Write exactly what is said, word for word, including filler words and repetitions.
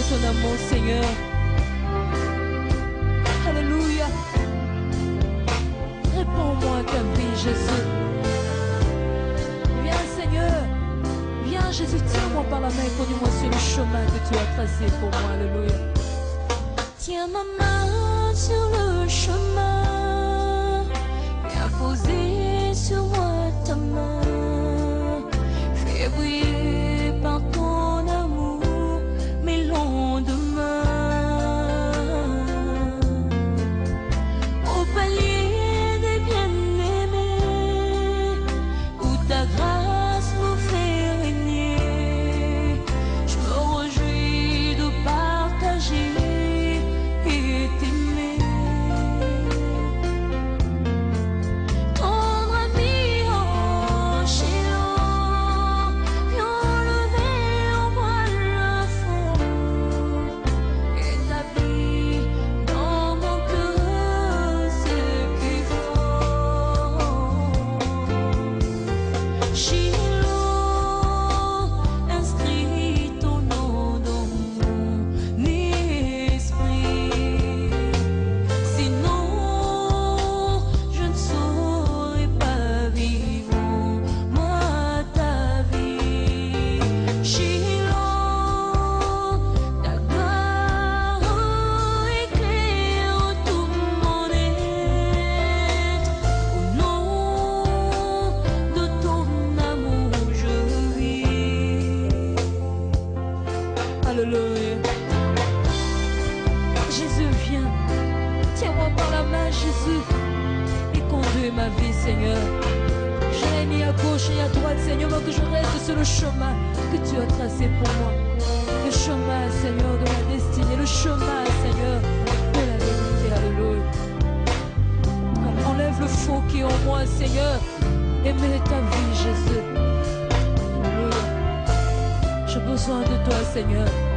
ton amour, Seigneur. Alléluia. Réponds-moi ta vie, Jésus. Viens, Seigneur. Viens, Jésus, tiens-moi par la main et conduis-moi sur le chemin que tu as tracé pour moi. Alléluia. Tiens ma main sur le chemin, viens poser sur moi ta main, fais briller par ton amour mes lendemains. Au palier des bien-aimés, où ta grâce nous fait régner, je me réjouis de partager. Alléluia. Jésus, viens. Tiens-moi par la main, Jésus, et conduis ma vie, Seigneur. Je n'ai ni à gauche ni à droite, Seigneur, mais que je reste sur le chemin que tu as tracé pour moi. Le chemin, Seigneur, de la destinée. Le chemin, Seigneur, de la vérité. Alléluia. Enlève le faux qui est en moi, Seigneur, et mets ta vie, Jésus. Alléluia. J'ai besoin de toi, Seigneur.